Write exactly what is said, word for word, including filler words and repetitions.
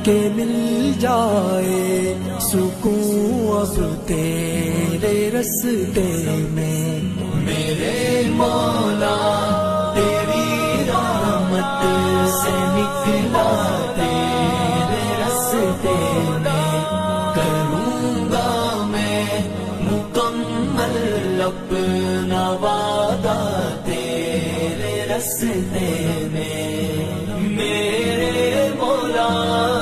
کہ مل جائے سکون اب تیرے رستے میں میرے مولا تیری رحمت سے نکلا تیرے رستے میں کروں گا میں مکمل اپنا وعدہ تیرے رستے میں میرے مولا